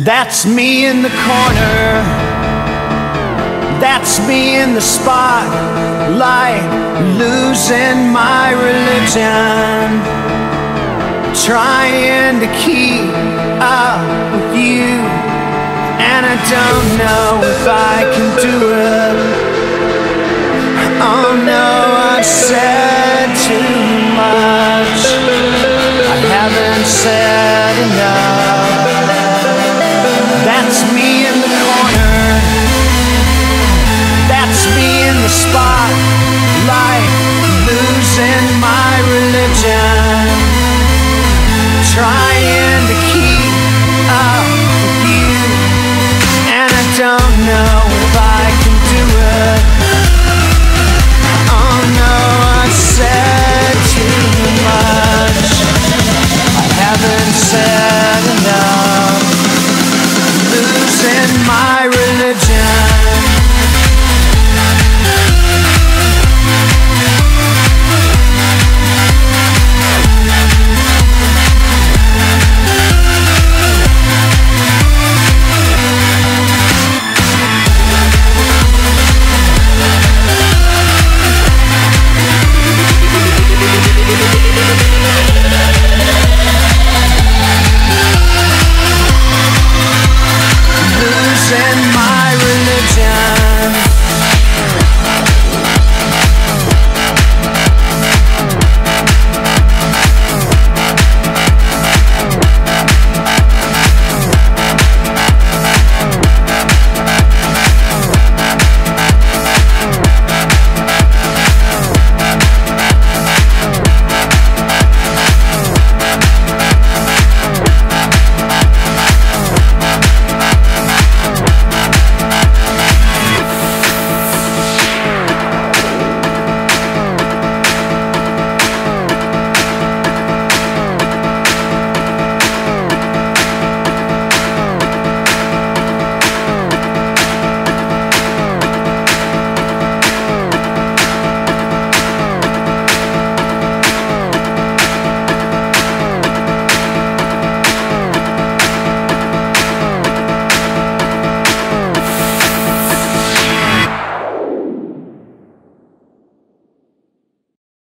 That's me in the corner. That's me in the spotlight, losing my religion, trying to keep up with you, and I don't know if I can do it. Oh no, I've said too much. I haven't said enough. That's me in the corner. That's me in the spotlight, losing my religion, trying